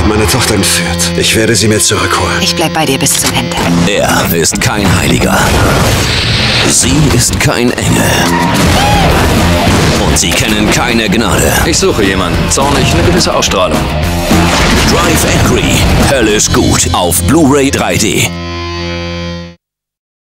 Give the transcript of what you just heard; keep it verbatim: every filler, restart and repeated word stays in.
hat meine Tochter entführt. Ich werde sie mir zurückholen. Ich bleib bei dir bis zum Ende. Er ist kein Heiliger. Sie ist kein Engel. Und sie kennen keine Gnade. Ich suche jemanden. Zornig, eine gewisse Ausstrahlung. Drive Angry. Höllisch gut auf Blu-ray drei D.